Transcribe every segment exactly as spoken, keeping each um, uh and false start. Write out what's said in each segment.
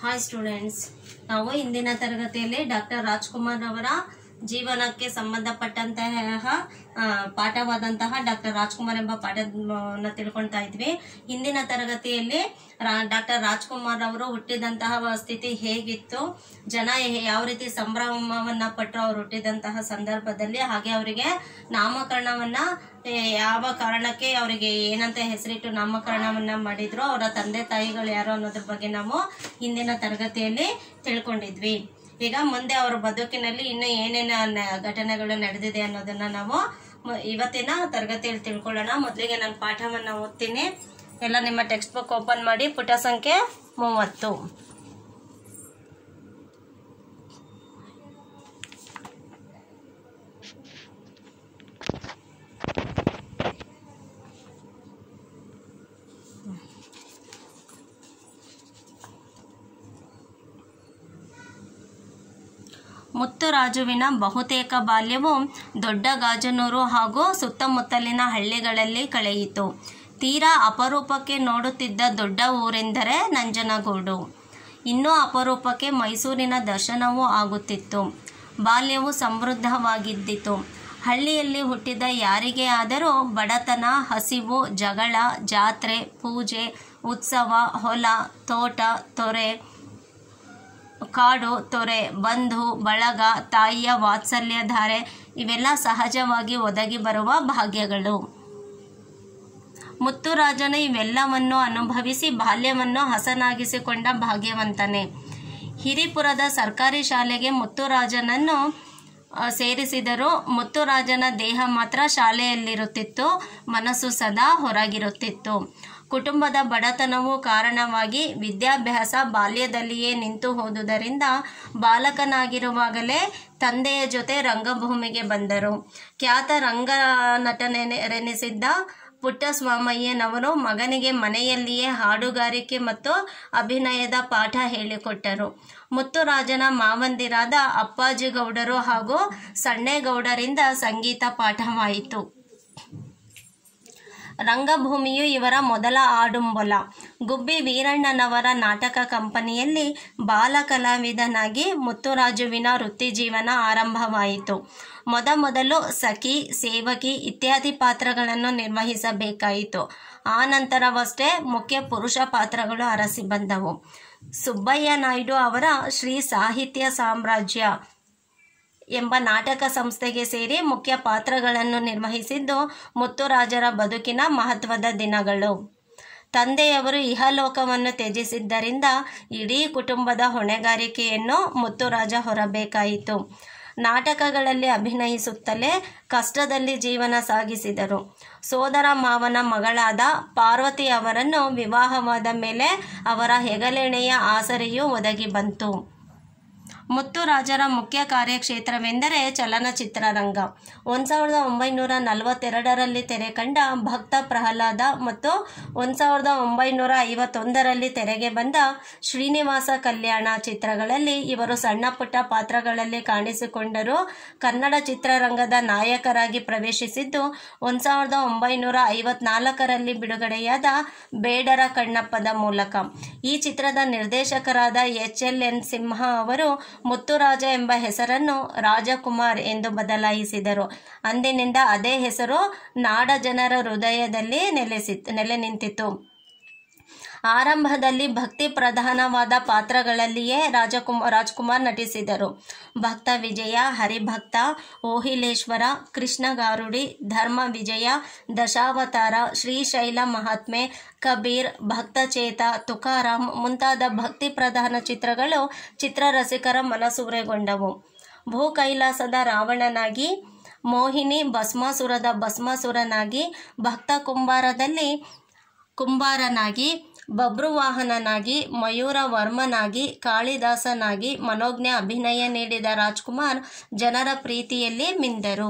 Hi students, ನಾವು ಇಂದಿನ ತರಗತಿಯಲ್ಲಿ ಡಾಕ್ಟರ್ ರಾಜ್ಕುಮಾರ್ ಅವರ ಜೀವನಕ್ಕೆ ಸಂಬಂಧಪಟ್ಟಂತಹ ಪಾಠವಾದಂತಹ ಡಾಕ್ಟರ್ ರಾಜ್ಕುಮಾರ್ ಎಂಬ ಪಾಠವನ್ನು ತಿಳ್ಕೊಳ್ತಾ ಇದ್ವಿ. ಹಿಂದಿನ ತರಗತಿಯಲ್ಲಿ ಡಾಕ್ಟರ್ ರಾಜ್ಕುಮಾರ್ ಅವರು ಹುಟ್ಟಿದಂತಹ ಸ್ಥಿತಿ ಹೇಗಿತ್ತು, ಜನ ಯಾವ ರೀತಿ ಸಂಭ್ರಮವನ್ನ ಪಟ್ಟರು ಅವರು ಹುಟ್ಟಿದಂತಹ ಸಂದರ್ಭದಲ್ಲಿ, ಹಾಗೆ ಅವರಿಗೆ ನಾಮಕರಣವನ್ನ ಯಾವ ಕಾರಣಕ್ಕೆ ಅವರಿಗೆ ಏನಂತ ಹೆಸರಿಟ್ಟು ನಾಮಕರಣವನ್ನ ಮಾಡಿದ್ರು, ಅವರ ತಂದೆ ತಾಯಿಗಳು ಯಾರು ಅನ್ನೋದ್ರ ಬಗ್ಗೆ ನಾವು ಹಿಂದಿನ ತರಗತಿಯಲ್ಲಿ ತಿಳ್ಕೊಂಡಿದ್ವಿ. ಈಗ ಮುಂದೆ ಅವರ ಬದುಕಿನಲ್ಲಿ ಇನ್ನು ಏನೇನು ಘಟನೆಗಳು ನಡೆದಿದೆ ಅನ್ನೋದನ್ನ ನಾವು ಇವತ್ತಿನ ತರಗತಿಯಲ್ಲಿ ತಿಳ್ಕೊಳ್ಳೋಣ. ಮೊದಲಿಗೆ ನಾನು ಪಾಠವನ್ನ ಓದ್ತೀನಿ. ಎಲ್ಲ ನಿಮ್ಮ ಟೆಕ್ಸ್ಟ್ ಬುಕ್ ಓಪನ್ ಮಾಡಿ ಪುಟ ಸಂಖ್ಯೆ ಮೂವತ್ತು. ಮುತ್ತುರಾಜುವಿನ ಬಹುತೇಕ ಬಾಲ್ಯವು ದೊಡ್ಡ ಗಾಜನೂರು ಹಾಗೂ ಸುತ್ತಮುತ್ತಲಿನ ಹಳ್ಳಿಗಳಲ್ಲಿ ಕಳೆಯಿತು. ತೀರಾ ಅಪರೂಪಕ್ಕೆ ನೋಡುತ್ತಿದ್ದ ದೊಡ್ಡ ಊರೆಂದರೆ ನಂಜನಗೂಡು. ಇನ್ನೂ ಅಪರೂಪಕ್ಕೆ ಮೈಸೂರಿನ ದರ್ಶನವೂ ಆಗುತ್ತಿತ್ತು. ಬಾಲ್ಯವು ಸಮೃದ್ಧವಾಗಿದ್ದಿತು. ಹಳ್ಳಿಯಲ್ಲಿ ಹುಟ್ಟಿದ ಯಾರಿಗೇ ಆದರೂ ಬಡತನ, ಹಸಿವು, ಜಗಳ, ಜಾತ್ರೆ, ಪೂಜೆ, ಉತ್ಸವ, ಹೊಲ, ತೋಟ, ತೊರೆ, ಕಾಡು, ತೊರೆ, ಬಂಧು ಬಳಗ, ತಾಯಿಯ ವಾತ್ಸಲ್ಯ ಧಾರೆ ಇವೆಲ್ಲ ಸಹಜವಾಗಿ ಒದಗಿ ಬರುವ ಭಾಗ್ಯಗಳು. ಮುತ್ತುರಾಜನು ಇವೆಲ್ಲವನ್ನು ಅನುಭವಿಸಿ ಬಾಲ್ಯವನ್ನು ಹಸನಾಗಿಸಿಕೊಂಡ ಭಾಗ್ಯವಂತನೇ. ಹಿರಿಪುರದ ಸರ್ಕಾರಿ ಶಾಲೆಗೆ ಮುತ್ತುರಾಜನನ್ನು ಸೇರಿಸಿದರೂ ಮುತ್ತುರಾಜನ ದೇಹ ಮಾತ್ರ ಶಾಲೆಯಲ್ಲಿರುತ್ತಿತ್ತು, ಮನಸ್ಸು ಸದಾ ಹೊರಗಿರುತ್ತಿತ್ತು. ಕುಟುಂಬದ ಬಡತನವು ಕಾರಣವಾಗಿ ವಿದ್ಯಾಭ್ಯಾಸ ಬಾಲ್ಯದಲ್ಲಿಯೇ ನಿಂತು ಹೋದುದರಿಂದ ಬಾಲಕನಾಗಿರುವಾಗಲೇ ತಂದೆಯ ಜೊತೆ ರಂಗಭೂಮಿಗೆ ಬಂದರು. ಖ್ಯಾತ ರಂಗ ನಟನೆನಿಸಿದ್ದ ಪುಟ್ಟಸ್ವಾಮಯ್ಯನವರು ಮಗನಿಗೆ ಮನೆಯಲ್ಲಿಯೇ ಹಾಡುಗಾರಿಕೆ ಮತ್ತು ಅಭಿನಯದ ಪಾಠ ಹೇಳಿಕೊಟ್ಟರು. ಮುತ್ತುರಾಜನ ಮಾವಂದಿರಾದ ಅಪ್ಪಾಜಿಗೌಡರು ಹಾಗೂ ಸಣ್ಣೇಗೌಡರಿಂದ ಸಂಗೀತ ಪಾಠವಾಯಿತು. ರಂಗಭೂಮಿಯು ಇವರ ಮೊದಲ ಆಡುಂಬಲ. ಗುಬ್ಬಿ ವೀರಣ್ಣನವರ ನಾಟಕ ಕಂಪನಿಯಲ್ಲಿ ಬಾಲ ಕಲಾವಿದನಾಗಿ ಮುತ್ತುರಾಜುವಿನ ವೃತ್ತಿ ಜೀವನ ಆರಂಭವಾಯಿತು. ಮೊದಮೊದಲು ಸಖಿ, ಸೇವಕಿ ಇತ್ಯಾದಿ ಪಾತ್ರಗಳನ್ನು ನಿರ್ವಹಿಸಬೇಕಾಯಿತು. ಆ ನಂತರವಷ್ಟೇ ಮುಖ್ಯ ಪುರುಷ ಪಾತ್ರಗಳು ಅರಸಿ ಬಂದವು. ಸುಬ್ಬಯ್ಯ ನಾಯ್ಡು ಅವರ ಶ್ರೀ ಸಾಹಿತ್ಯ ಸಾಮ್ರಾಜ್ಯ ಎಂಬ ನಾಟಕ ಸಂಸ್ಥೆಗೆ ಸೇರಿ ಮುಖ್ಯ ಪಾತ್ರಗಳನ್ನು ನಿರ್ವಹಿಸಿದ್ದು ಮುತ್ತುರಾಜರ ಬದುಕಿನ ಮಹತ್ವದ ದಿನಗಳು. ತಂದೆಯವರು ಇಹಲೋಕವನ್ನು ತ್ಯಜಿಸಿದ್ದರಿಂದ ಇಡೀ ಕುಟುಂಬದ ಹೊಣೆಗಾರಿಕೆಯನ್ನು ಮುತ್ತುರಾಜ ಹೊರಬೇಕಾಯಿತು. ನಾಟಕಗಳಲ್ಲಿ ಅಭಿನಯಿಸುತ್ತಲೇ ಕಷ್ಟದಲ್ಲಿ ಜೀವನ ಸಾಗಿಸಿದರು. ಸೋದರ ಮಾವನ ಮಗಳಾದ ಪಾರ್ವತಿ ಅವರನ್ನು ವಿವಾಹವಾದ ಮೇಲೆ ಅವರ ಹೆಗಲೆಣೆಯ ಆಸರೆಯೂ ಒದಗಿ ಬಂತು. ಮುತ್ತುರಾಜರ ಮುಖ್ಯ ಕಾರ್ಯಕ್ಷೇತ್ರವೆಂದರೆ ಚಲನಚಿತ್ರರಂಗ. ಒಂದು ಸಾವಿರದ ಒಂಬೈನೂರ ನಲವತ್ತೆರಡರಲ್ಲಿ ತೆರೆ ಕಂಡ ಭಕ್ತ ಪ್ರಹ್ಲಾದ ಮತ್ತು ಒಂದು ಸಾವಿರದ ಒಂಬೈನೂರ ಐವತ್ತೊಂದರಲ್ಲಿ ತೆರೆಗೆ ಬಂದ ಶ್ರೀನಿವಾಸ ಕಲ್ಯಾಣ ಚಿತ್ರಗಳಲ್ಲಿ ಇವರು ಸಣ್ಣ ಪುಟ್ಟ ಪಾತ್ರಗಳಲ್ಲಿ ಕಾಣಿಸಿಕೊಂಡರು. ಕನ್ನಡ ಚಿತ್ರರಂಗದ ನಾಯಕರಾಗಿ ಪ್ರವೇಶಿಸಿದ್ದು ಒಂದು ಸಾವಿರದ ಒಂಬೈನೂರ ಐವತ್ನಾಲ್ಕರಲ್ಲಿ ಬಿಡುಗಡೆಯಾದ ಬೇಡರ ಕಣ್ಣಪ್ಪದ ಮೂಲಕ. ಈ ಚಿತ್ರದ ನಿರ್ದೇಶಕರಾದ ಎಚ್ ಎಲ್ ಎನ್ ಸಿಂಹ ಅವರು ಮುತ್ತುರಾಜ ಎಂಬ ಹೆಸರನ್ನು ರಾಜಕುಮಾರ್ ಎಂದು ಬದಲಾಯಿಸಿದರು. ಅಂದಿನಿಂದ ಅದೇ ಹೆಸರು ನಾಡ ಜನರ ಹೃದಯದಲ್ಲಿ ನೆಲೆಸಿ ನೆಲೆ ನಿಂತಿತು. ಆರಂಭದಲ್ಲಿ ಭಕ್ತಿ ಪ್ರಧಾನವಾದ ಪಾತ್ರಗಳಲ್ಲಿಯೇ ರಾಜಕುಮಾರ್ ರಾಜ್ಕುಮಾರ್ ನಟಿಸಿದರು. ಭಕ್ತ ವಿಜಯ, ಹರಿಭಕ್ತ, ಓಹಿಲೇಶ್ವರ, ಕೃಷ್ಣಗಾರುಡಿ, ಧರ್ಮ ವಿಜಯ, ದಶಾವತಾರ, ಶ್ರೀಶೈಲ ಮಹಾತ್ಮೆ, ಕಬೀರ್, ಭಕ್ತಚೇತ, ತುಕಾರಾಮ್ ಮುಂತಾದ ಭಕ್ತಿ ಪ್ರಧಾನ ಚಿತ್ರಗಳು ಚಿತ್ರರಸಿಕರ ಮನಸೂರೆಗೊಂಡವು. ಭೂ ಕೈಲಾಸದ ರಾವಣನಾಗಿ, ಮೋಹಿನಿ ಭಸ್ಮಾಸುರದ ಭಸ್ಮಾಸುರನಾಗಿ, ಭಕ್ತ ಕುಂಬಾರದಲ್ಲಿ ಕುಂಬಾರನಾಗಿ, ಬಬ್ರುವಾಹನನಾಗಿ, ಮಯೂರ ವರ್ಮನಾಗಿ, ಕಾಳಿದಾಸನಾಗಿ ಮನೋಜ್ಞ ಅಭಿನಯ ನೀಡಿದ ರಾಜ್ಕುಮಾರ್ ಜನರ ಪ್ರೀತಿಯಲ್ಲಿ ಮಿಂದರು.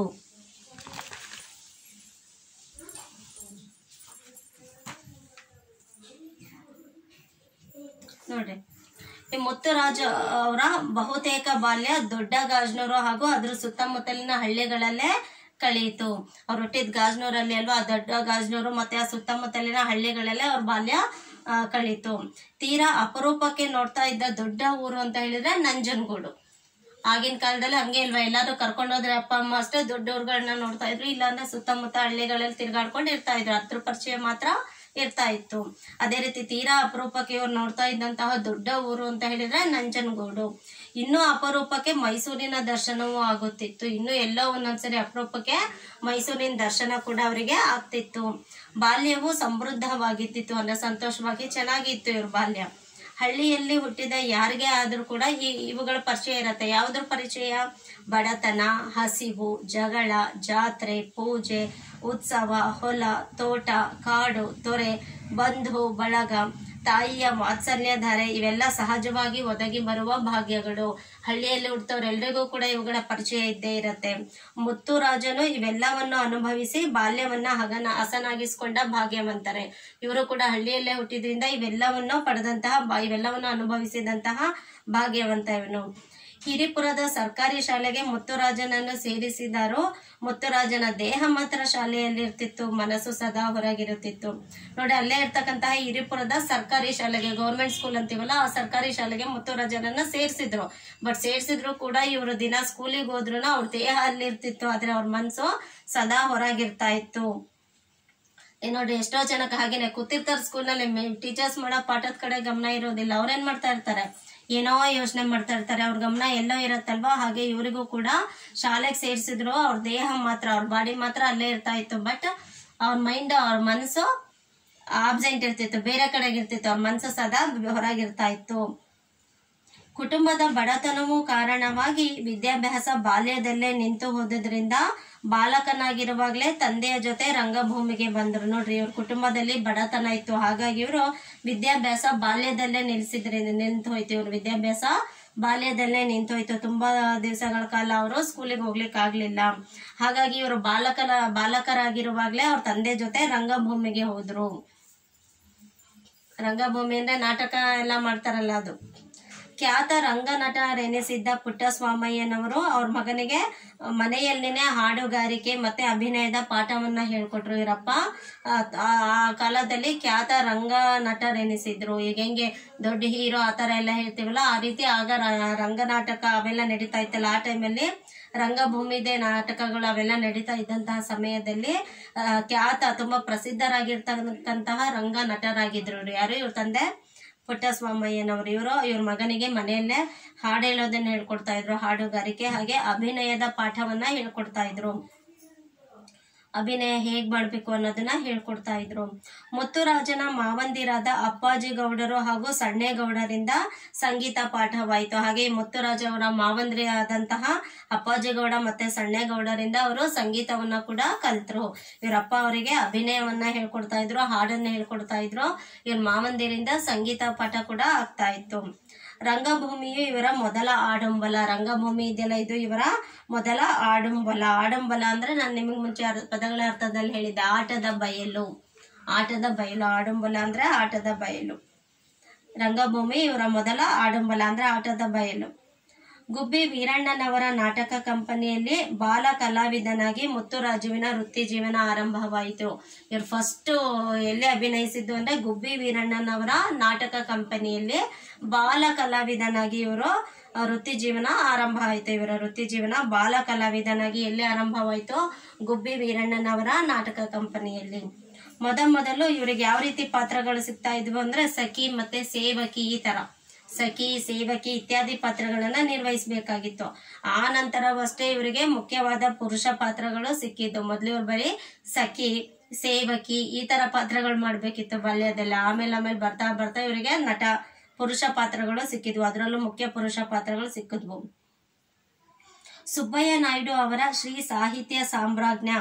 ನೋಡ್ರಿ, ಈ ಮುತ್ತುರಾಜ ಅವರ ಬಹುತೇಕ ಬಾಲ್ಯ ದೊಡ್ಡ ಗಾಜನೂರು ಹಾಗೂ ಅದರ ಸುತ್ತಮುತ್ತಲಿನ ಹಳ್ಳಿಗಳಲ್ಲೇ ಕಳೆಯಿತು. ಅವ್ರು ಹುಟ್ಟಿದ ಗಾಜನೂರಲ್ಲಿ ಅಲ್ವಾ, ದೊಡ್ಡ ಗಾಜನೂರು ಮತ್ತೆ ಆ ಸುತ್ತಮುತ್ತಲಿನ ಹಳ್ಳಿಗಳಲ್ಲೇ ಅವ್ರ ಬಾಲ್ಯ ಕಳೀತು. ತೀರಾ ಅಪರೂಪಕ್ಕೆ ನೋಡ್ತಾ ಇದ್ದ ದೊಡ್ಡ ಊರು ಅಂತ ಹೇಳಿದ್ರೆ ನಂಜನಗೂಡು. ಆಗಿನ ಕಾಲದಲ್ಲಿ ಹಂಗೆ ಇಲ್ವಾ, ಎಲ್ಲಾದ್ರೂ ಕರ್ಕೊಂಡೋದ್ರೆ ಅಪ್ಪ ಅಮ್ಮ ಅಷ್ಟೇ ದೊಡ್ಡ ಊರುಗಳನ್ನ ನೋಡ್ತಾ ಇದ್ರು, ಇಲ್ಲಾಂದ್ರೆ ಸುತ್ತಮುತ್ತ ಹಳ್ಳಿಗಳಲ್ಲಿ ತಿರ್ಗಾಡ್ಕೊಂಡು ಇರ್ತಾ ಇದ್ರು, ಹತ್ರ ಪರಿಚಯ ಮಾತ್ರ ಇರ್ತಾ ಇತ್ತು. ಅದೇ ರೀತಿ ತೀರಾ ಅಪರೂಪಕ್ಕೆ ಇವ್ರು ನೋಡ್ತಾ ಇದ್ದಂತಹ ದೊಡ್ಡ ಊರು ಅಂತ ಹೇಳಿದ್ರೆ ನಂಜನಗೂಡು. ಇನ್ನು ಅಪರೂಪಕ್ಕೆ ಮೈಸೂರಿನ ದರ್ಶನವೂ ಆಗುತ್ತಿತ್ತು. ಇನ್ನು ಎಲ್ಲೋ ಒಂದೊಂದ್ಸರಿ ಅಪರೂಪಕ್ಕೆ ಮೈಸೂರಿನ ದರ್ಶನ ಕೂಡ ಅವರಿಗೆ ಆಗ್ತಿತ್ತು. ಬಾಲ್ಯವು ಸಮೃದ್ಧವಾಗಿತ್ತು ಅಂದ್ರೆ ಸಂತೋಷವಾಗಿ ಚೆನ್ನಾಗಿತ್ತು ಇವ್ರ ಬಾಲ್ಯ. ಹಳ್ಳಿಯಲ್ಲಿ ಹುಟ್ಟಿದ ಯಾರಿಗೆ ಆದ್ರೂ ಕೂಡ ಈ ಇವುಗಳ ಪರಿಚಯ ಇರತ್ತೆ. ಯಾವ್ದ್ರ ಪರಿಚಯ? ಬಡತನ, ಹಸಿವು, ಜಗಳ, ಜಾತ್ರೆ, ಪೂಜೆ, ಉತ್ಸವ, ಹೊಲ, ತೋಟ, ಕಾಡು, ತೊರೆ, ಬಂಧು ಬಳಗ, ತಾಯಿಯ ವಾತ್ಸಲ್ಯ ಧಾರೆ ಇವೆಲ್ಲ ಸಹಜವಾಗಿ ಒದಗಿ ಬರುವ ಭಾಗ್ಯಗಳು. ಹಳ್ಳಿಯಲ್ಲಿ ಹುಟ್ಟೋರೆಲ್ರಿಗೂ ಕೂಡ ಇವುಗಳ ಪರಿಚಯ ಇದ್ದೇ ಇರತ್ತೆ. ಮುತ್ತುರಾಜನು ಇವೆಲ್ಲವನ್ನು ಅನುಭವಿಸಿ ಬಾಲ್ಯವನ್ನ ಹಗನ ಹಸನಾಗಿಸ್ಕೊಂಡ ಭಾಗ್ಯವಂತರೆ. ಇವರು ಕೂಡ ಹಳ್ಳಿಯಲ್ಲೇ ಹುಟ್ಟಿದ್ರಿಂದ ಇವೆಲ್ಲವನ್ನು ಪಡೆದಂತಹ ಇವೆಲ್ಲವನ್ನು ಅನುಭವಿಸಿದಂತಹ ಭಾಗ್ಯವಂತ ಇವನು. ಹಿರಿಪುರದ ಸರ್ಕಾರಿ ಶಾಲೆಗೆ ಮುತ್ತುರಾಜನನ್ನು ಸೇರಿಸಿದಾರು. ಮುತ್ತುರಾಜನ ದೇಹ ಮಾತ್ರ ಶಾಲೆಯಲ್ಲಿ ಇರ್ತಿತ್ತು, ಮನಸ್ಸು ಸದಾ ಹೊರಗಿರುತ್ತಿತ್ತು. ನೋಡಿ, ಅಲ್ಲೇ ಇರ್ತಕ್ಕಂತಹ ಹಿರಿಪುರದ ಸರ್ಕಾರಿ ಶಾಲೆಗೆ, ಗೌರ್ಮೆಂಟ್ ಸ್ಕೂಲ್ ಅಂತೀವಲ್ಲ, ಆ ಸರ್ಕಾರಿ ಶಾಲೆಗೆ ಮುತ್ತುರಾಜನನ್ನ ಸೇರ್ಸಿದ್ರು. ಬಟ್ ಸೇರ್ಸಿದ್ರು ಕೂಡ ಇವರು ದಿನ ಸ್ಕೂಲಿಗೆ ಹೋದ್ರು ಅವ್ರ ದೇಹ ಅಲ್ಲಿ ಇರ್ತಿತ್ತು, ಆದ್ರೆ ಅವ್ರ ಮನ್ಸು ಸದಾ ಹೊರಗಿರ್ತಾ ಇತ್ತು. ನೋಡಿ, ಎಷ್ಟೋ ಜನಕ್ಕೆ ಹಾಗೇನೆ ಕೂತಿರ್ತಾರೆ ಸ್ಕೂಲ್ ನಲ್ಲಿ, ಟೀಚರ್ಸ್ ಮಾಡೋ ಪಾಠದ ಕಡೆ ಗಮನ ಇರೋದಿಲ್ಲ. ಅವ್ರೇನ್ ಮಾಡ್ತಾ ಇರ್ತಾರೆ, ಏನೋ ಯೋಚನೆ ಮಾಡ್ತಾ ಇರ್ತಾರೆ, ಅವ್ರ ಗಮನ ಎಲ್ಲೋ ಇರತ್ತಲ್ವಾ. ಹಾಗೆ ಇವರಿಗೂ ಕೂಡ ಶಾಲೆಗೆ ಸೇರಿಸಿದ್ರು, ಅವ್ರ ದೇಹ ಮಾತ್ರ, ಅವ್ರ ಬಾಡಿ ಮಾತ್ರ ಅಲ್ಲೇ ಇರ್ತಾ ಇತ್ತು. ಬಟ್ ಅವ್ರ ಮೈಂಡ್, ಅವ್ರ ಮನಸ್ಸು ಆಬ್ಸೆಂಟ್ ಇರ್ತಿತ್ತು, ಬೇರೆ ಕಡೆಗೆ ಇರ್ತಿತ್ತು. ಅವ್ರ ಮನಸ್ಸು ಸದಾ ಹೊರಗಿರ್ತಾ ಇತ್ತು. ಕುಟುಂಬದ ಬಡತನವೂ ಕಾರಣವಾಗಿ ವಿದ್ಯಾಭ್ಯಾಸ ಬಾಲ್ಯದಲ್ಲೇ ನಿಂತು ಹೋದ್ರಿಂದ ಬಾಲಕನಾಗಿರುವಾಗಲೇ ತಂದೆಯ ಜೊತೆ ರಂಗಭೂಮಿಗೆ ಬಂದ್ರು. ನೋಡ್ರಿ, ಇವ್ರ ಕುಟುಂಬದಲ್ಲಿ ಬಡತನ ಇತ್ತು, ಹಾಗಾಗಿ ಇವರು ವಿದ್ಯಾಭ್ಯಾಸ ಬಾಲ್ಯದಲ್ಲೇ ನಿಲ್ಸಿದ್ರಿಂದ ನಿಂತು ಹೋಯ್ತು. ಇವ್ರ ವಿದ್ಯಾಭ್ಯಾಸ ಬಾಲ್ಯದಲ್ಲೇ ನಿಂತೋಯ್ತು. ತುಂಬಾ ದಿವಸಗಳ ಕಾಲ ಅವರು ಸ್ಕೂಲಿಗೆ ಹೋಗ್ಲಿಕ್ಕೆ ಆಗ್ಲಿಲ್ಲ. ಹಾಗಾಗಿ ಇವರು ಬಾಲಕರ ಬಾಲಕರಾಗಿರುವಾಗ್ಲೇ ಅವ್ರ ತಂದೆ ಜೊತೆ ರಂಗಭೂಮಿಗೆ ಹೋದ್ರು. ರಂಗಭೂಮಿ ಅಂದ್ರೆ ನಾಟಕ ಎಲ್ಲ ಮಾಡ್ತಾರಲ್ಲ ಅದು. ಖ್ಯಾತ ರಂಗನಟರೆನಿಸಿದ್ದ ಪುಟ್ಟಸ್ವಾಮಯ್ಯನವರು ಅವ್ರ ಮಗನಿಗೆ ಮನೆಯಲ್ಲಿನೇ ಹಾಡುಗಾರಿಕೆ ಮತ್ತೆ ಅಭಿನಯದ ಪಾಠವನ್ನ ಹೇಳ್ಕೊಟ್ರು. ಇವರಪ್ಪ ಆ ಕಾಲದಲ್ಲಿ ಖ್ಯಾತ ರಂಗ ನಟರೆನಿಸಿದ್ರು. ಈಗ ಹೆಂಗೆ ದೊಡ್ಡ ಹೀರೋ ಆತರ ಎಲ್ಲ ಹೇಳ್ತೀವಲ್ಲ, ಆ ರೀತಿ ಆಗ ರಂಗನಾಟಕ ಅವೆಲ್ಲ ನಡೀತಾ ಇತ್ತಲ್ಲ, ಆ ಟೈಮಲ್ಲಿ ರಂಗಭೂಮಿದೆ ನಾಟಕಗಳು ಅವೆಲ್ಲ ನಡೀತಾ ಇದ್ದಂತಹ ಸಮಯದಲ್ಲಿ ಖ್ಯಾತ ತುಂಬಾ ಪ್ರಸಿದ್ಧರಾಗಿರ್ತಕ್ಕಂತಹ ರಂಗ ನಟರಾಗಿದ್ರು. ಯಾರು? ಇವ್ರ ತಂದೆ ಪುಟ್ಟಸ್ವಾಮಯ್ಯನವರು. ಇವರು ಇವ್ರ ಮಗನಿಗೆ ಮನೆಯಲ್ಲೇ ಹಾಡು ಹೇಳೋದನ್ನ ಹೇಳ್ಕೊಡ್ತಾ ಇದ್ರು, ಹಾಡುಗಾರಿಕೆ ಹಾಗೆ ಅಭಿನಯದ ಪಾಠವನ್ನ ಹೇಳ್ಕೊಡ್ತಾ ಇದ್ರು. ಅಭಿನಯ ಹೇಗ್ ಮಾಡ್ಬೇಕು ಅನ್ನೋದನ್ನ ಹೇಳ್ಕೊಡ್ತಾ ಇದ್ರು. ಮುತ್ತುರಾಜನ ಮಾವಂದಿರಾದ ಅಪ್ಪಾಜಿ ಗೌಡರು ಹಾಗೂ ಸಣ್ಣೇಗೌಡರಿಂದ ಸಂಗೀತ ಪಾಠವಾಯಿತು. ಹಾಗೆ ಮುತ್ತುರಾಜ ಅವರ ಮಾವಂದ್ರಿ ಆದಂತಹ ಅಪ್ಪಾಜಿ ಗೌಡ ಮತ್ತೆ ಸಣ್ಣೇಗೌಡರಿಂದ ಅವರು ಸಂಗೀತವನ್ನ ಕೂಡ ಕಲ್ತರು. ಇವರಪ್ಪ ಅವರಿಗೆ ಅಭಿನಯವನ್ನ ಹೇಳ್ಕೊಡ್ತಾ ಇದ್ರು, ಹಾಡನ್ನ ಹೇಳ್ಕೊಡ್ತಾ ಇದ್ರು. ಇವ್ರ ಮಾವಂದಿರಿಂದ ಸಂಗೀತ ಪಾಠ ಕೂಡ ಆಗ್ತಾ ಇತ್ತು. ರಂಗಭೂಮಿಯು ಇವರ ಮೊದಲ ಆಡಂಬಲ. ರಂಗಭೂಮಿ ಇದೆಯಲ್ಲ, ಇದು ಇವರ ಮೊದಲ ಆಡಂಬಲ. ಆಡಂಬಲ ಅಂದ್ರೆ ನಾನು ನಿಮಗೆ ಮುಂಚೆ ಪದಗಳ ಅರ್ಥದಲ್ಲಿ ಹೇಳಿದ್ದೆ, ಆಟದ ಬಯಲು. ಆಟದ ಬಯಲು. ಆಡಂಬಲ ಅಂದ್ರೆ ಆಟದ ಬಯಲು. ರಂಗಭೂಮಿ ಇವರ ಮೊದಲ ಆಡಂಬಲ ಅಂದ್ರೆ ಆಟದ ಬಯಲು. ಗುಬ್ಬಿ ವೀರಣ್ಣನವರ ನಾಟಕ ಕಂಪನಿಯಲ್ಲಿ ಬಾಲ ಕಲಾವಿದನಾಗಿ ಮುತ್ತುರಾಜುವಿನ ವೃತ್ತಿ ಜೀವನ ಆರಂಭವಾಯಿತು. ಇವ್ರು ಫಸ್ಟ್ ಎಲ್ಲಿ ಅಭಿನಯಿಸಿದ್ದು ಅಂದ್ರೆ ಗುಬ್ಬಿ ವೀರಣ್ಣನವರ ನಾಟಕ ಕಂಪನಿಯಲ್ಲಿ ಬಾಲ ಕಲಾವಿದನಾಗಿ ಇವರು ವೃತ್ತಿ ಜೀವನ ಆರಂಭ ಆಯ್ತು. ಇವರ ವೃತ್ತಿ ಜೀವನ ಬಾಲ ಕಲಾವಿದನಾಗಿ ಎಲ್ಲಿ ಆರಂಭವಾಯಿತು? ಗುಬ್ಬಿ ವೀರಣ್ಣನವರ ನಾಟಕ ಕಂಪನಿಯಲ್ಲಿ. ಮೊದ ಮೊದಲು ಇವ್ರಿಗೆ ಯಾವ ರೀತಿ ಪಾತ್ರಗಳು ಸಿಗ್ತಾ ಇದ್ವು ಅಂದ್ರೆ ಸಖಿ ಮತ್ತೆ ಸೇವಕಿ, ಈ ತರ ಸಖಿ, ಸೇವಕಿ ಇತ್ಯಾದಿ ಪಾತ್ರಗಳನ್ನ ನಿರ್ವಹಿಸಬೇಕಾಗಿತ್ತು. ಆ ನಂತರವಷ್ಟೇ ಇವರಿಗೆ ಮುಖ್ಯವಾದ ಪುರುಷ ಪಾತ್ರಗಳು ಸಿಕ್ಕಿದ್ದು. ಮೊದ್ಲು ಇವ್ರು ಬರೀ ಸಖಿ, ಸೇವಕಿ ಈ ತರ ಪಾತ್ರಗಳು ಮಾಡ್ಬೇಕಿತ್ತು ಬಾಲ್ಯದಲ್ಲಿ. ಆಮೇಲೆ ಆಮೇಲೆ ಬರ್ತಾ ಬರ್ತಾ ಇವರಿಗೆ ನಟ ಪುರುಷ ಪಾತ್ರಗಳು ಸಿಕ್ಕಿದ್ವು, ಅದರಲ್ಲೂ ಮುಖ್ಯ ಪುರುಷ ಪಾತ್ರಗಳು ಸಿಕ್ಕಿದ್ವು. ಸುಬ್ಬಯ್ಯ ನಾಯ್ಡು ಅವರ ಶ್ರೀ ಸಾಹಿತ್ಯ ಸಾಮ್ರಾಜ್ಞ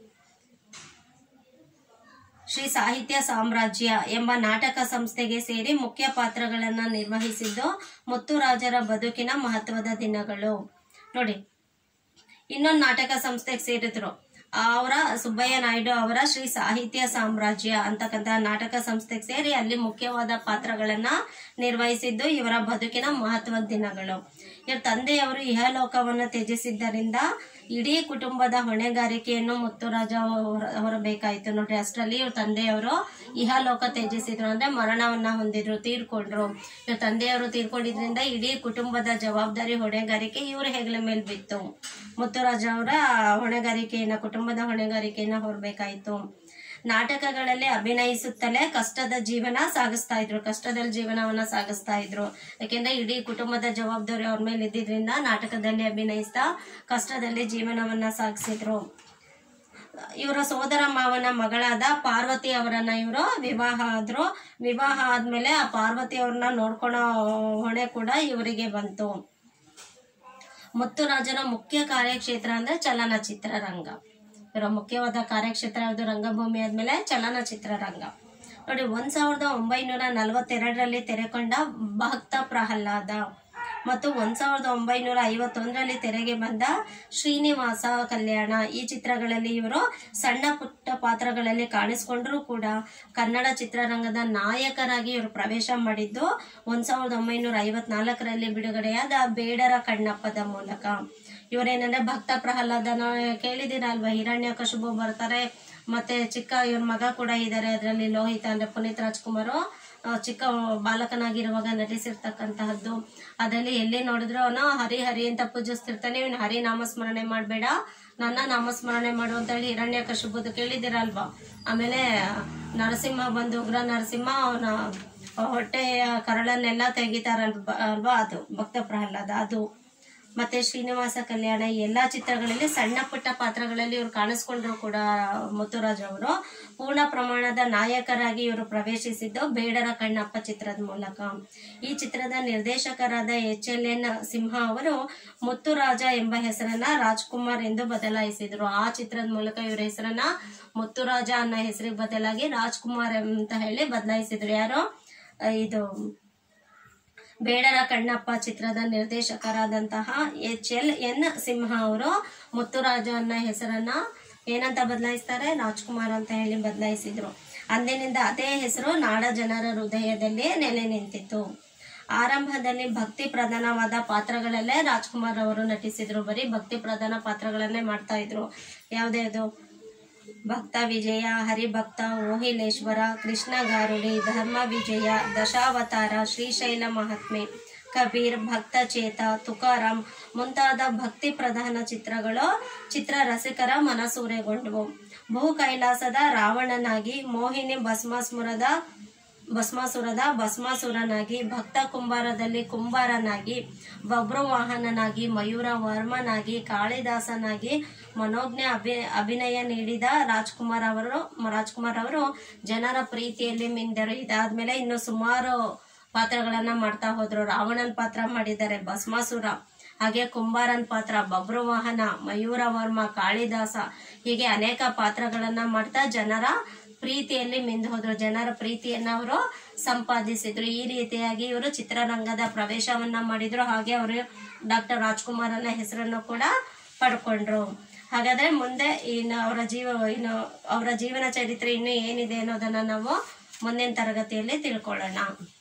ಶ್ರೀ ಸಾಹಿತ್ಯ ಸಾಮ್ರಾಜ್ಯ ಎಂಬ ನಾಟಕ ಸಂಸ್ಥೆಗೆ ಸೇರಿ ಮುಖ್ಯ ಪಾತ್ರಗಳನ್ನ ನಿರ್ವಹಿಸಿದ್ದು ಮುತ್ತುರಾಜರ ಬದುಕಿನ ಮಹತ್ವದ ದಿನಗಳು. ನೋಡಿ, ಇನ್ನೊಂದು ನಾಟಕ ಸಂಸ್ಥೆಗೆ ಸೇರಿದ್ರು. ಅವರ ಸುಬ್ಬಯ್ಯ ನಾಯ್ಡು ಅವರ ಶ್ರೀ ಸಾಹಿತ್ಯ ಸಾಮ್ರಾಜ್ಯ ಅಂತಕ್ಕಂಥ ನಾಟಕ ಸಂಸ್ಥೆಗೆ ಸೇರಿ ಅಲ್ಲಿ ಮುಖ್ಯವಾದ ಪಾತ್ರಗಳನ್ನ ನಿರ್ವಹಿಸಿದ್ದು ಇವರ ಬದುಕಿನ ಮಹತ್ವದ ದಿನಗಳು. ಇವ್ರ ತಂದೆಯವರು ಇಹಲೋಕವನ್ನು ತ್ಯಜಿಸಿದ್ದರಿಂದ ಇಡೀ ಕುಟುಂಬದ ಹೊಣೆಗಾರಿಕೆಯನ್ನು ಮುತ್ತುರಾಜ ಹೊರ ಹೊರಬೇಕಾಯ್ತು ನೋಡ್ರಿ. ಅಷ್ಟರಲ್ಲಿ ಇವ್ರ ತಂದೆಯವರು ಇಹಲೋಕ ತ್ಯಜಿಸಿದ್ರು, ಅಂದ್ರೆ ಮರಣವನ್ನ ಹೊಂದಿದ್ರು, ತೀರ್ಕೊಂಡ್ರು. ಇವ್ರ ತಂದೆಯವರು ತೀರ್ಕೊಂಡಿದ್ರಿಂದ ಇಡೀ ಕುಟುಂಬದ ಜವಾಬ್ದಾರಿ ಹೊಣೆಗಾರಿಕೆ ಇವ್ರ ಹೆಗಲ ಮೇಲೆ ಬಿತ್ತು. ಮುತ್ತುರಾಜ ಅವರ ಹೊಣೆಗಾರಿಕೆಯನ್ನ ಕುಟುಂಬದ ಹೊಣೆಗಾರಿಕೆಯನ್ನ ಹೊರಬೇಕಾಯ್ತು. ನಾಟಕಗಳಲ್ಲಿ ಅಭಿನಯಿಸುತ್ತಲೇ ಕಷ್ಟದ ಜೀವನ ಸಾಗಿಸ್ತಾ ಇದ್ರು, ಕಷ್ಟದಲ್ಲಿ ಜೀವನವನ್ನ ಸಾಗಿಸ್ತಾ ಇದ್ರು. ಯಾಕೆಂದ್ರೆ ಇಡೀ ಕುಟುಂಬದ ಜವಾಬ್ದಾರಿ ಅವ್ರ ಮೇಲೆ ಇದ್ದಿದ್ರಿಂದ ನಾಟಕದಲ್ಲಿ ಅಭಿನಯಿಸ್ತಾ ಕಷ್ಟದಲ್ಲಿ ಜೀವನವನ್ನ ಸಾಗಿಸಿದ್ರು. ಇವರ ಸೋದರ ಮಾವನ ಮಗಳಾದ ಪಾರ್ವತಿ ಅವರನ್ನ ಇವರು ವಿವಾಹ ಆದ್ರು. ವಿವಾಹ ಆದ್ಮೇಲೆ ಆ ಪಾರ್ವತಿ ಅವ್ರನ್ನ ನೋಡ್ಕೊಳೋ ಹೊಣೆ ಕೂಡ ಇವರಿಗೆ ಬಂತು. ಮುತ್ತುರಾಜನ ಮುಖ್ಯ ಕಾರ್ಯಕ್ಷೇತ್ರ ಅಂದ್ರೆ ಚಲನಚಿತ್ರ ರಂಗ. ಇವರ ಮುಖ್ಯವಾದ ಕಾರ್ಯಕ್ಷೇತ್ರ ಯಾವುದು? ರಂಗಭೂಮಿ ಆದ್ಮೇಲೆ ಚಲನಚಿತ್ರ ರಂಗ. ನೋಡಿ, ಒಂದ್ ಸಾವಿರದ ಒಂಬೈನೂರ ನಲವತ್ತೆರಡರಲ್ಲಿ ತೆರೆಕೊಂಡ ಭಕ್ತ ಪ್ರಹ್ಲಾದ ಮತ್ತು ಒಂದ್ ಸಾವಿರದ ಒಂಬೈನೂರ ಐವತ್ತೊಂದರಲ್ಲಿ ತೆರೆಗೆ ಬಂದ ಶ್ರೀನಿವಾಸ ಕಲ್ಯಾಣ, ಈ ಚಿತ್ರಗಳಲ್ಲಿ ಇವರು ಸಣ್ಣ ಪುಟ್ಟ ಪಾತ್ರಗಳಲ್ಲಿ ಕಾಣಿಸಿಕೊಂಡ್ರೂ ಕೂಡ ಕನ್ನಡ ಚಿತ್ರರಂಗದ ನಾಯಕರಾಗಿ ಇವರು ಪ್ರವೇಶ ಮಾಡಿದ್ದು ಒಂದ್ ಸಾವಿರದ ಒಂಬೈನೂರ ಐವತ್ನಾಲ್ಕರಲ್ಲಿ ಬಿಡುಗಡೆಯಾದ ಬೇಡರ ಕಣ್ಣಪ್ಪದ ಮೂಲಕ. ಇವರೇನಂದ್ರೆ ಭಕ್ತ ಪ್ರಹ್ಲಾದನ ಕೇಳಿದಿರಲ್ವಾ, ಹಿರಣ್ಯಕಶಿಪು ಬರ್ತಾರೆ, ಮತ್ತೆ ಚಿಕ್ಕ ಇವ್ರ ಮಗ ಕೂಡ ಇದ್ದಾರೆ ಅದರಲ್ಲಿ, ಲೋಹಿತ ಅಂದ್ರೆ ಪುನೀತ್ ರಾಜ್ಕುಮಾರ್ ಚಿಕ್ಕ ಬಾಲಕನಾಗಿರುವಾಗ ನಟಿಸಿರ್ತಕ್ಕಂತಹದ್ದು. ಅದರಲ್ಲಿ ಎಲ್ಲಿ ನೋಡಿದ್ರು ಅವನು ಹರಿ ಹರಿ ಅಂತ ಪೂಜಿಸ್ತಿರ್ತಾನೆ, ಇವನು ಹರಿ ನಾಮಸ್ಮರಣೆ ಮಾಡ್ಬೇಡ, ನನ್ನ ನಾಮಸ್ಮರಣೆ ಮಾಡು ಅಂತ ಹೇಳಿ ಹಿರಣ್ಯಕಶಿಪುದು ಕೇಳಿದಿರಲ್ವಾ. ಆಮೇಲೆ ನರಸಿಂಹ ಬಂದು ಉಗ್ರ ನರಸಿಂಹ ಅವನ ಹೊಟ್ಟೆಯ ಕರಳನ್ನೆಲ್ಲ ತೆಗಿತಾರಲ್ವಾ ಅಲ್ವಾ, ಅದು ಭಕ್ತ ಪ್ರಹ್ಲಾದ. ಅದು ಮತ್ತೆ ಶ್ರೀನಿವಾಸ ಕಲ್ಯಾಣ, ಈ ಎಲ್ಲಾ ಚಿತ್ರಗಳಲ್ಲಿ ಸಣ್ಣ ಪುಟ್ಟ ಪಾತ್ರಗಳಲ್ಲಿ ಇವರು ಕಾಣಿಸ್ಕೊಂಡ್ರು ಕೂಡ ಮುತ್ತುರಾಜ್ ಅವರು ಪೂರ್ಣ ಪ್ರಮಾಣದ ನಾಯಕರಾಗಿ ಇವರು ಪ್ರವೇಶಿಸಿದ್ದು ಬೇಡರ ಕಣ್ಣಪ್ಪ ಚಿತ್ರದ ಮೂಲಕ. ಈ ಚಿತ್ರದ ನಿರ್ದೇಶಕರಾದ ಎಚ್ ಎಲ್ ಎನ್ ಸಿಂಹ ಅವರು ಮುತ್ತುರಾಜ ಎಂಬ ಹೆಸರನ್ನ ರಾಜ್ಕುಮಾರ್ ಎಂದು ಬದಲಾಯಿಸಿದ್ರು. ಆ ಚಿತ್ರದ ಮೂಲಕ ಇವರ ಹೆಸರನ್ನ ಮುತ್ತುರಾಜ ಅನ್ನೋ ಹೆಸರಿಗೆ ಬದಲಾಗಿ ರಾಜ್ಕುಮಾರ್ ಅಂತ ಹೇಳಿ ಬದಲಾಯಿಸಿದ್ರು. ಯಾರು? ಇದು ಬೇಡರ ಕಣ್ಣಪ್ಪ ಚಿತ್ರದ ನಿರ್ದೇಶಕರಾದಂತಹ ಎಚ್ ಎಲ್ ಎನ್ ಸಿಂಹ ಅವರು ಮುತ್ತುರಾಜ ಅನ್ನೋ ಹೆಸರನ್ನ ಏನಂತ ಬದಲಾಯಿಸ್ತಾರೆ? ರಾಜ್ಕುಮಾರ್ ಅಂತ ಹೇಳಿ ಬದಲಾಯಿಸಿದ್ರು. ಅಂದಿನಿಂದ ಅದೇ ಹೆಸರು ನಾಡ ಜನರ ಹೃದಯದಲ್ಲಿ ನೆಲೆ ನಿಂತಿತ್ತು. ಆರಂಭದಲ್ಲಿ ಭಕ್ತಿ ಪ್ರಧಾನವಾದ ಪಾತ್ರಗಳಲ್ಲೇ ರಾಜ್ಕುಮಾರ್ ಅವರು ನಟಿಸಿದ್ರು. ಬರೀ ಭಕ್ತಿ ಪ್ರಧಾನ ಪಾತ್ರಗಳನ್ನೇ ಮಾಡ್ತಾ ಇದ್ರು. ಯಾವ್ದ್ಯಾವ್ದು? ಭಕ್ತ ವಿಜಯ, ಹರಿಭಕ್ತ, ಓಹಿಲೇಶ್ವರ, ಕೃಷ್ಣ ಗಾರುಡಿ, ಧರ್ಮ ವಿಜಯ, ದಶಾವತಾರ, ಶ್ರೀಶೈಲ ಮಹಾತ್ಮೆ, ಕಬೀರ್, ಭಕ್ತ ಚೇತ, ತುಕಾರಾಮ್ ಮುಂತಾದ ಭಕ್ತಿ ಪ್ರಧಾನ ಚಿತ್ರಗಳು ಚಿತ್ರ ರಸಿಕರ ಮನಸೂರೆಗೊಂಡವು. ಭೂ ಕೈಲಾಸದ ರಾವಣನಾಗಿ, ಮೋಹಿನಿ ಭಸ್ಮಾಸುರದ ಭಸ್ಮಾಸುರದ ಭಸ್ಮಾಸುರನಾಗಿ, ಭಕ್ತ ಕುಂಬಾರದಲ್ಲಿ ಕುಂಬಾರನಾಗಿ, ಬಬ್ರುವಾಹನನಾಗಿ, ಮಯೂರ ವರ್ಮನಾಗಿ, ಕಾಳಿದಾಸನಾಗಿ ಮನೋಜ್ಞ ಅಭಿ ಅಭಿನಯ ನೀಡಿದ ರಾಜ್ಕುಮಾರ್ ಅವರು ರಾಜ್ಕುಮಾರ್ ಅವರು ಜನರ ಪ್ರೀತಿಯಲ್ಲಿ ಮಿಂದರು. ಇದಾದ್ಮೇಲೆ ಇನ್ನು ಸುಮಾರು ಪಾತ್ರಗಳನ್ನ ಮಾಡ್ತಾ ಹೋದ್ರು. ರಾವಣನ್ ಪಾತ್ರ ಮಾಡಿದ್ದಾರೆ, ಭಸ್ಮಾಸುರ, ಹಾಗೆ ಕುಂಬಾರನ್ ಪಾತ್ರ, ಬಬ್ರುವಾಹನ, ಮಯೂರ ವರ್ಮ, ಕಾಳಿದಾಸ, ಹೀಗೆ ಅನೇಕ ಪಾತ್ರಗಳನ್ನ ಮಾಡ್ತಾ ಜನರ ಪ್ರೀತಿಯಲ್ಲಿ ಮಿಂದು ಹೋದ್ರು. ಜನರ ಪ್ರೀತಿಯನ್ನ ಅವರು ಸಂಪಾದಿಸಿದ್ರು. ಈ ರೀತಿಯಾಗಿ ಇವರು ಚಿತ್ರರಂಗದ ಪ್ರವೇಶವನ್ನ ಮಾಡಿದ್ರು. ಹಾಗೆ ಅವರು ಡಾಕ್ಟರ್ ರಾಜ್ಕುಮಾರ್ ಅನ್ನೋ ಹೆಸರನ್ನು ಕೂಡ ಪಡ್ಕೊಂಡ್ರು. ಹಾಗಾದ್ರೆ ಮುಂದೆ ಇನ್ನು ಅವರ ಜೀವ ಇನ್ನು ಅವರ ಜೀವನ ಚರಿತ್ರೆ ಇನ್ನು ಏನಿದೆ ಅನ್ನೋದನ್ನ ನಾವು ಮುಂದಿನ ತರಗತಿಯಲ್ಲಿ ತಿಳ್ಕೊಳ್ಳೋಣ.